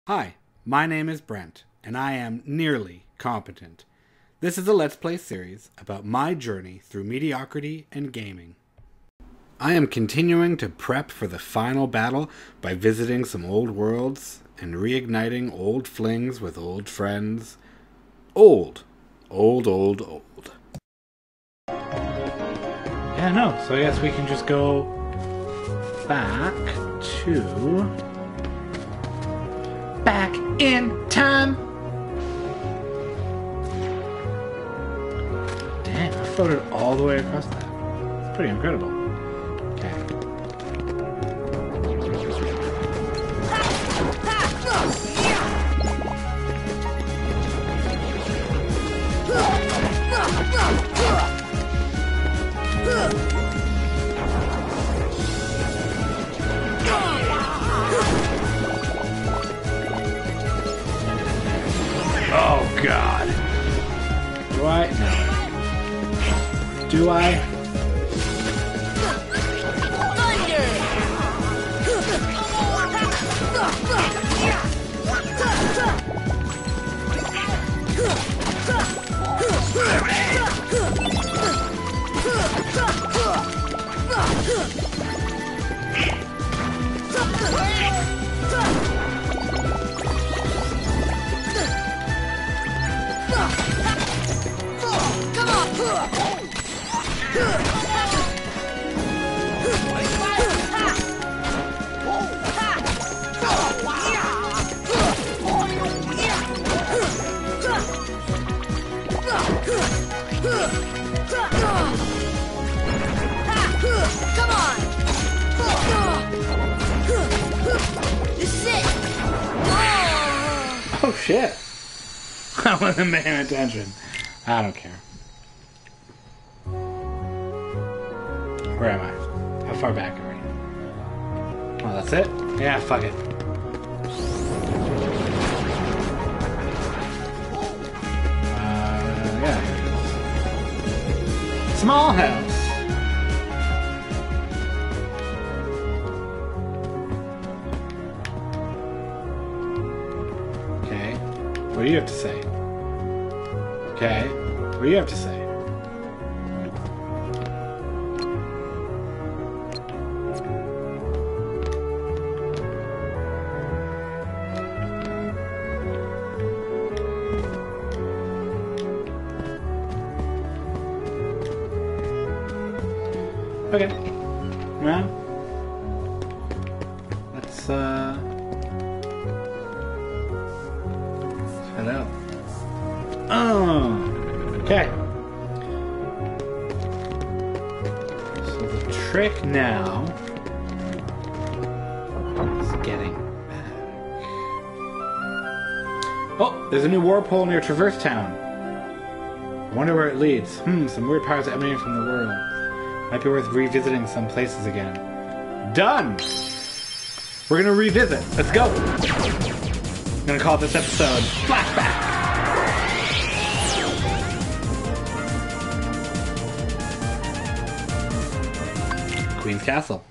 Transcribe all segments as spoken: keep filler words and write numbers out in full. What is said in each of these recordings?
Hi, my name is Brent, and I am nearly competent. This is a Let's Play series about my journey through mediocrity and gaming. I am continuing to prep for the final battle by visiting some old worlds and reigniting old flings with old friends. Old. Old, old, old. Yeah, no, so I guess we can just go back to... Back in time! Damn, I floated all the way across that. It's pretty incredible. Okay. Oh God. Do I? No. Do I? Thunder! Come on! Come on! This is it! Oh shit! I wasn't paying attention. I don't care. Where am I? How far back are we? Oh, that's it? Yeah, fuck it. Uh, yeah. Small house. Okay. What do you have to say? Okay. What do you have to say? Okay. Well, let's, uh... let's head out. Oh! Okay. So the trick now is getting back. Oh! There's a new warp hole near Traverse Town. I wonder where it leads. Hmm, some weird powers emanating from the world. Might be worth revisiting some places again. Done! We're gonna revisit. Let's go! I'm gonna call this episode Flashback! Queen's Castle.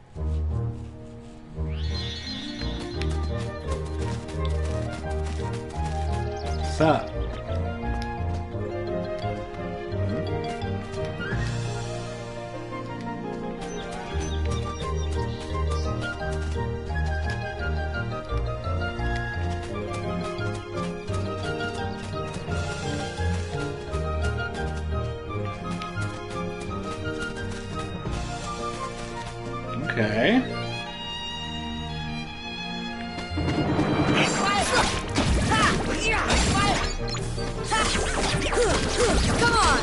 What's up? Okay. Come on!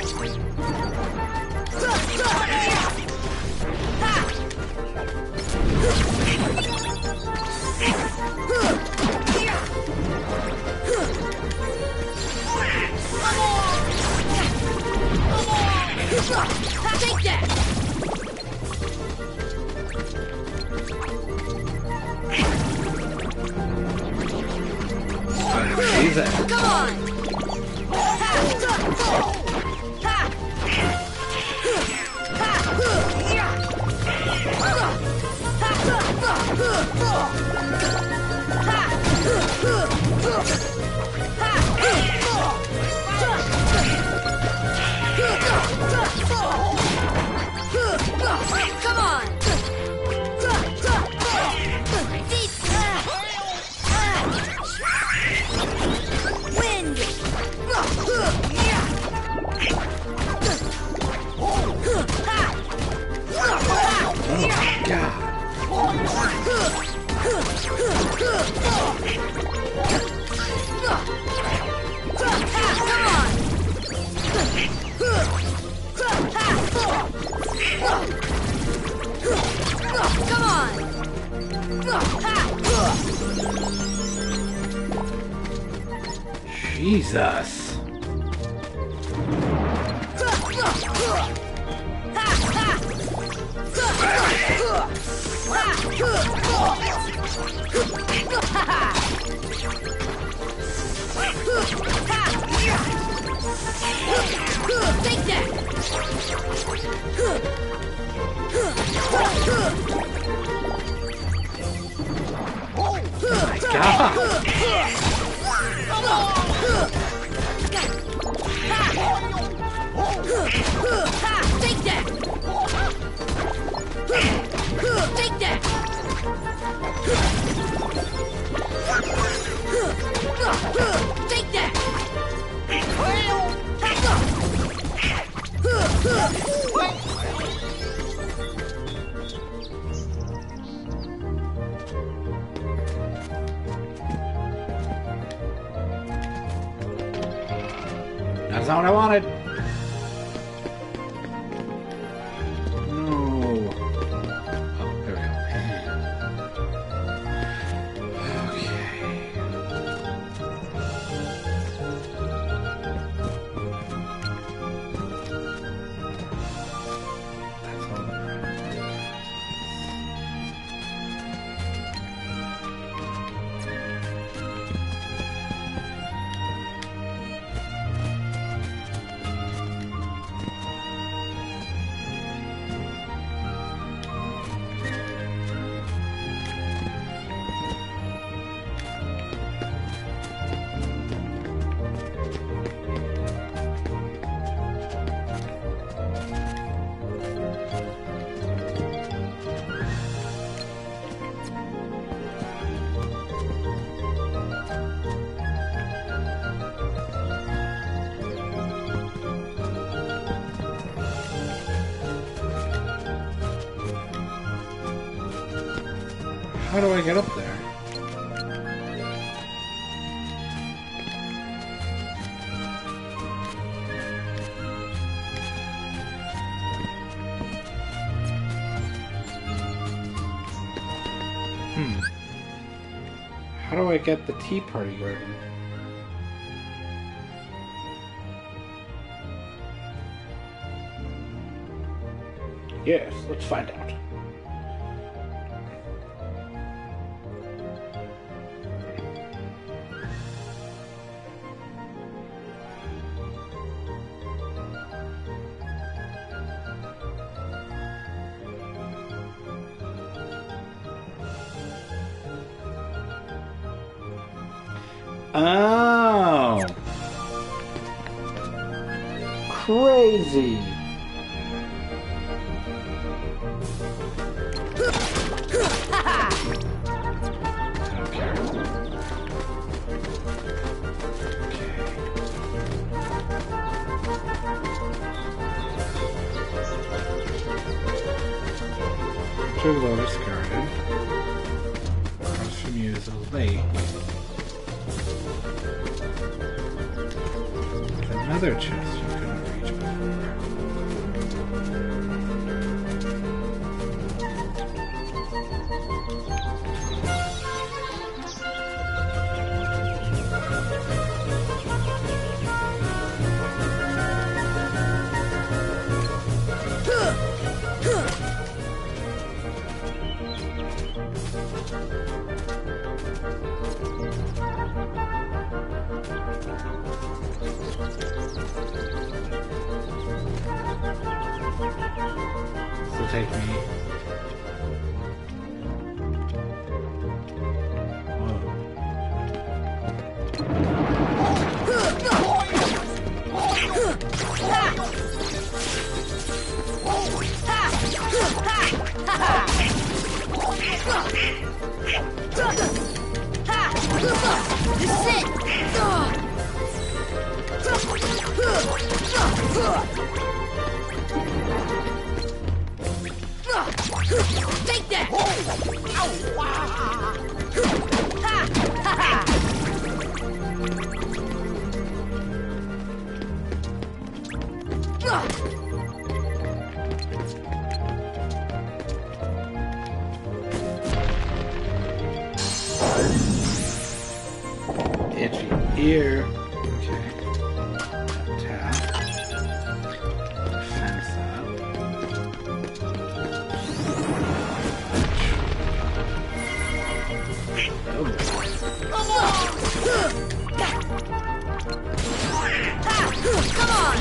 Take that! Jesus. Come on! Ha! Come on! Wind! Oh, God. Come on! Jesus. Take that! Oh my God. Take that! Take that! Take that! That's not what I wanted. No. Oh, there we go. Okay. That's all. How do I get up there? Hmm. How do I get the Tea Party Garden? Yes, let's find out. Oh, crazy. To Lotus Garden. Across from you is a lake. Another chest you couldn't reach before. Take me. Whoa. This is it! Take that! Itchy ear. Okay. Tap. Fence up. Oh. Come on!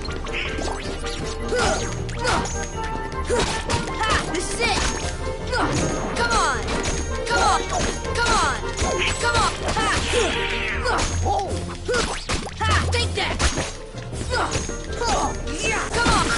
This is it! Come on! Come on! Come on! Come on! Take that! Come on!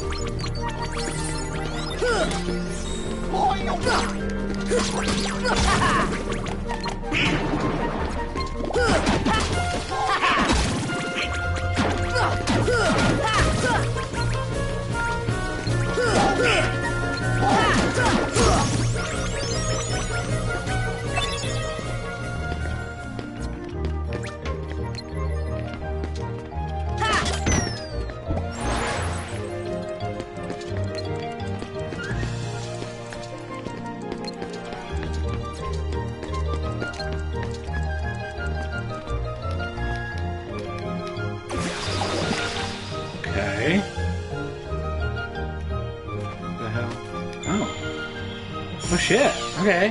Okay. What the hell? Oh. Oh shit. Okay.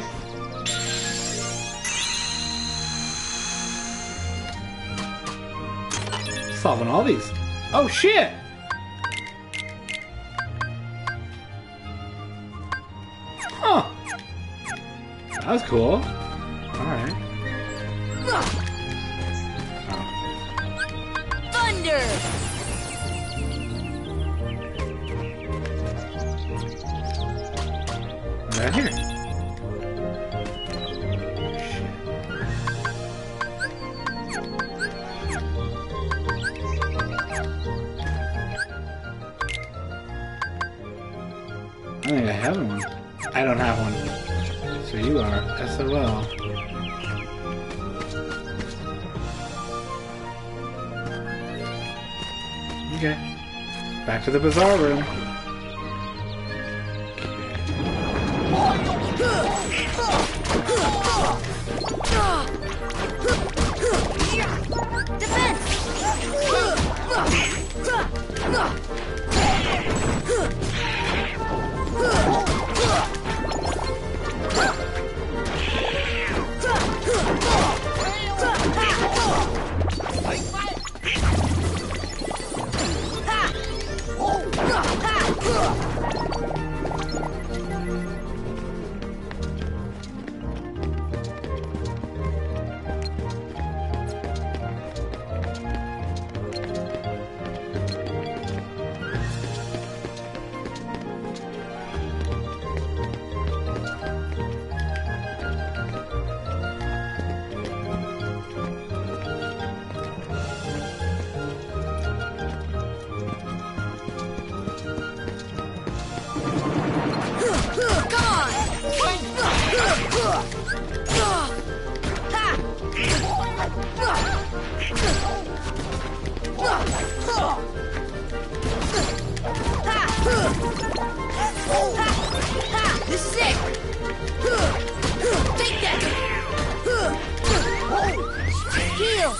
Solving all these. Oh shit! Huh. That was cool. Alright. Thunder! Right here. I think I have one. I don't have one. So you are. S O L. Okay. Back to the bazaar room. This is it! Take that! Heal!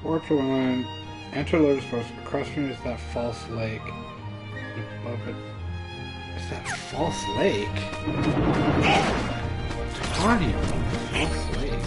Warp to one. Enter Lotus Force. Across from you is that false lake. Above it. Is that false lake? What are you? False lake.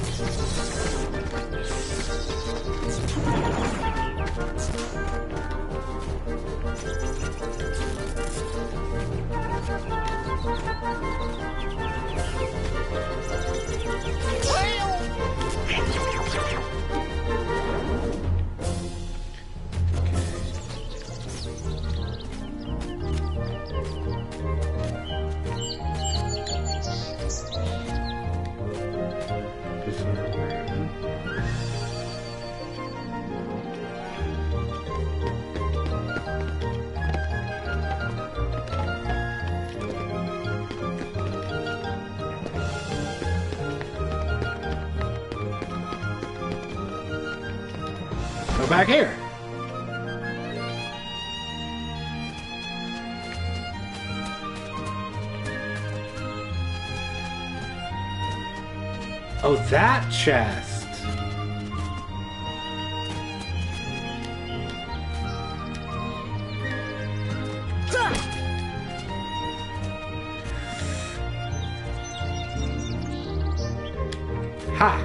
Go back here. Oh, that chest. Ha!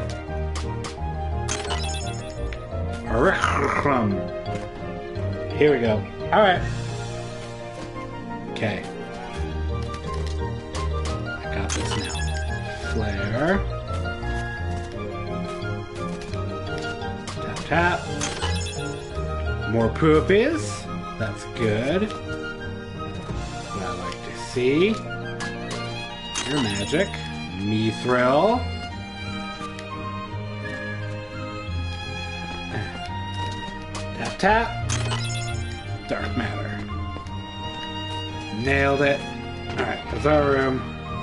Here we go. Alright. Okay. I got this now. Flare. Tap, tap. More poopies. That's good. What I like to see. Your magic. Mithril. Tap, tap. Dark matter. Nailed it. Alright, that's our room.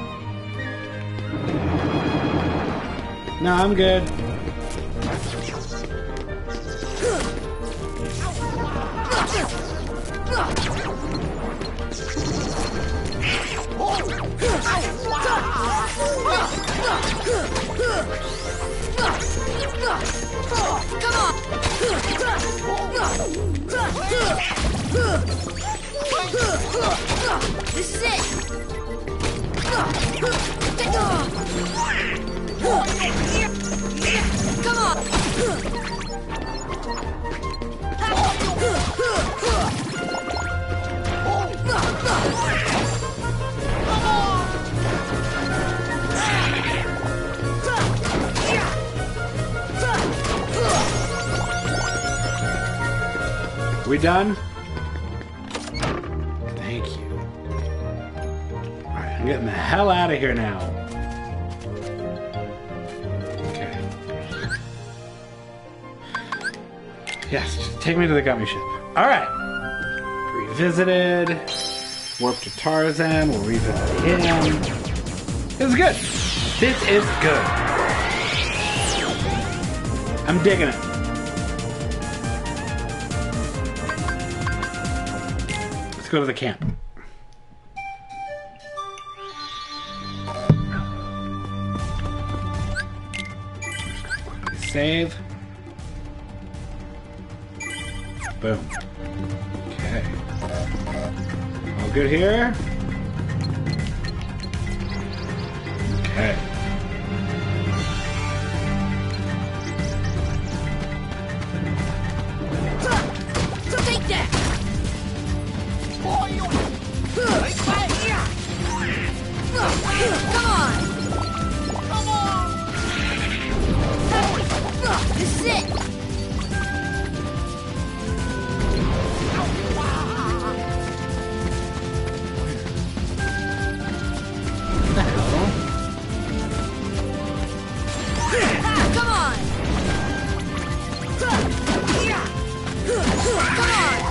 No, I'm good. Come on! This is it! Come on! We done? Thank you. Alright, I'm getting the hell out of here now. Okay. Yes, just take me to the gummy ship. Alright. Revisited. Warp to Tarzan. We'll revisit him. This is good. This is good. I'm digging it. Go to the camp. Save. Boom. Okay. All good here? Okay. Take that! Come on! Come on! This is it! What the hell? Come on! Come on!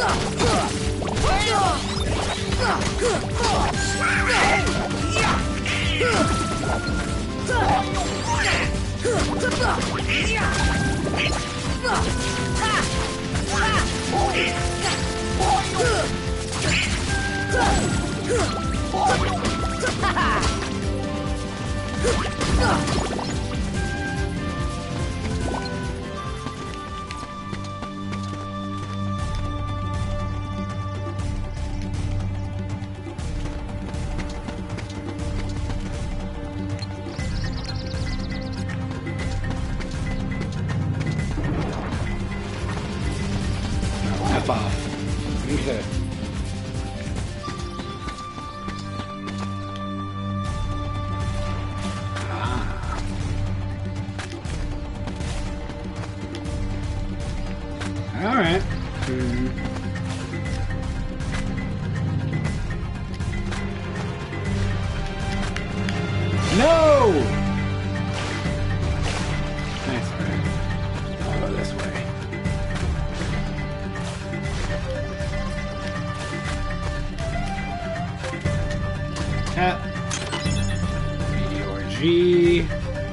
F off. Okay. Ah. All right. Hmm. No! Nice, right? I'll go this way. Tap. Meteor G.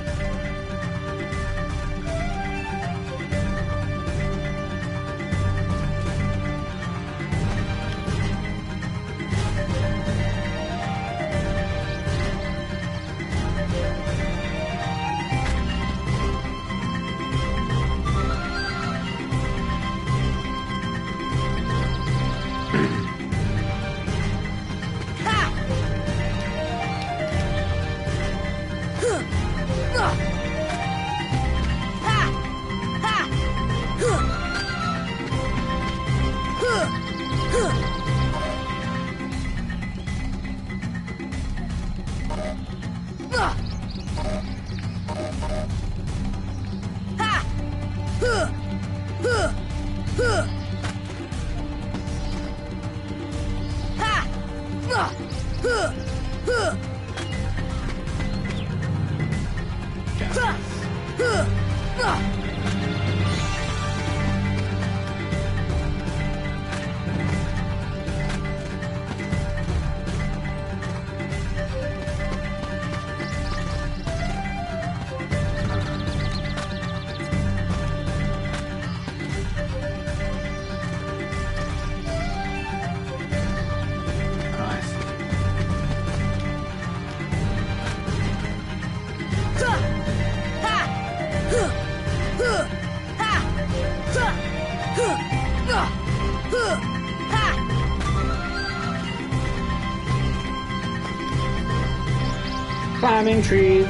Climbing trees.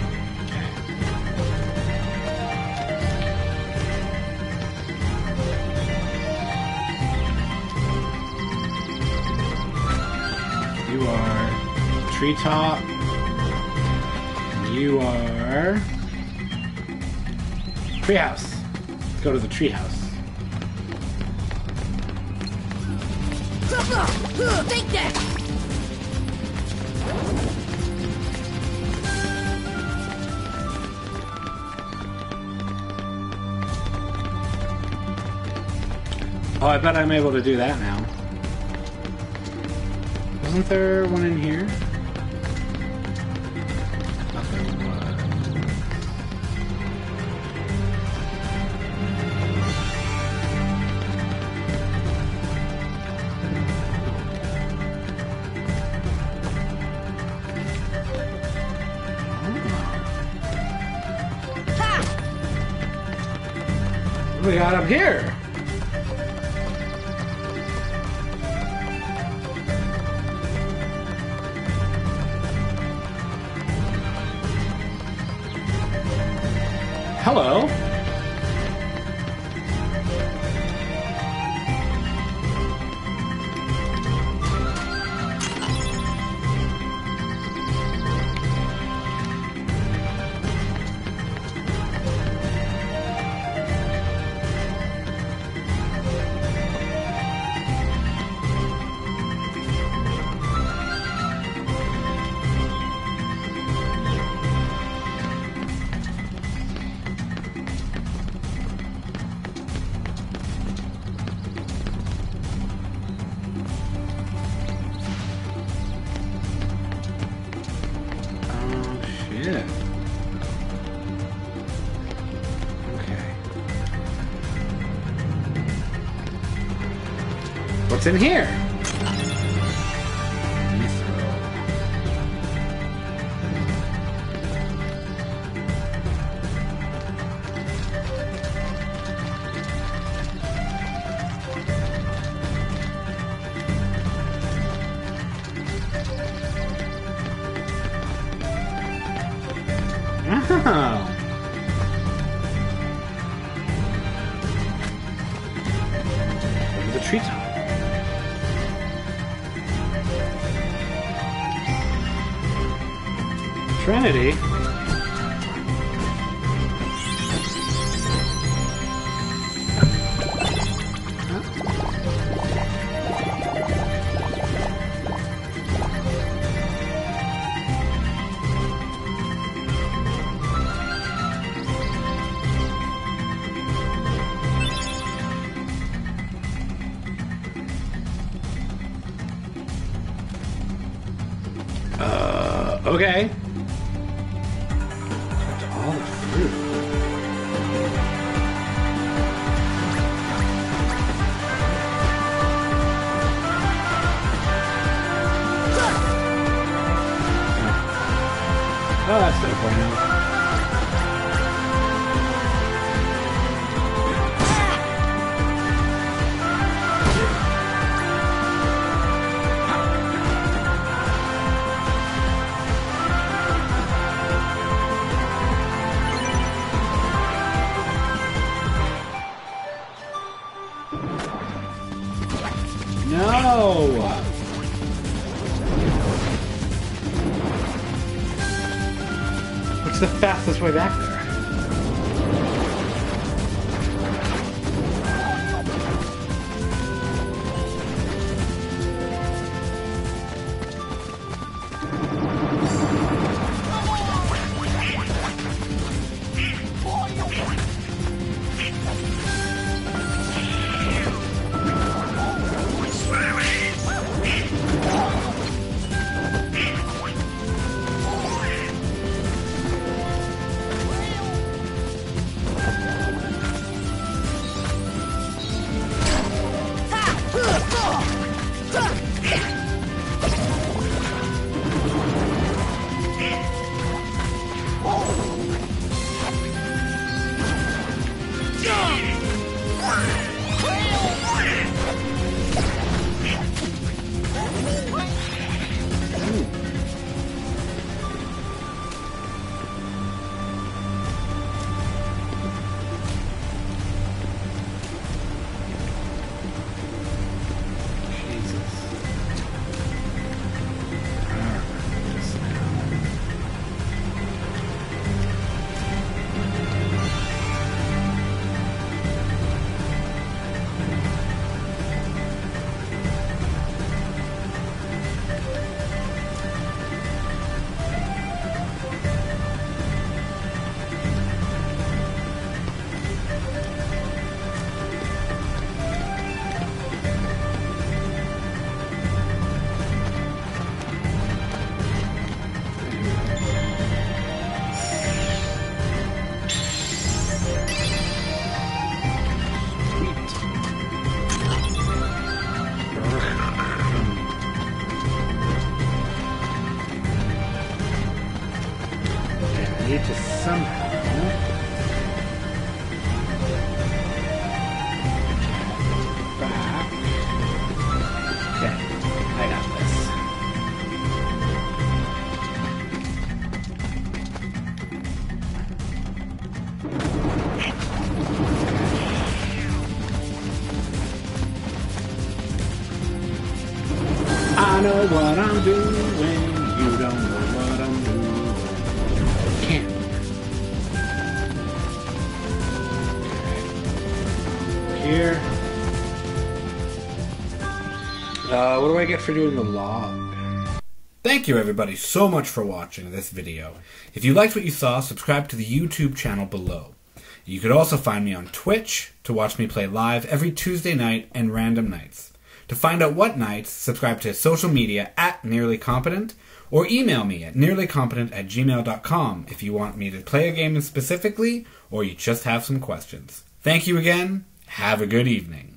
You are treetop. You are treehouse. Let's go to the treehouse. Take that! Oh, I bet I'm able to do that now. Wasn't there one in here? Nothing was. What do we got up here? Hello. Yeah. Okay. What's in here? Oh. Over the treetop. Trinity? Uh, okay. That's all the fruit. Oh, that's no bueno. No! What's the fastest way back there? Need to somehow back. Okay, I got this. I know what I'm doing. You don't know what I'm doing. Here. Uh, what do I get for doing the log? Thank you everybody so much for watching this video. If you liked what you saw, subscribe to the YouTube channel below. You could also find me on Twitch to watch me play live every Tuesday night and random nights. To find out what nights, subscribe to social media at NearlyCompetent, or email me at nearlycompetent at gmail dot com if you want me to play a game specifically, or you just have some questions. Thank you again. Have a good evening.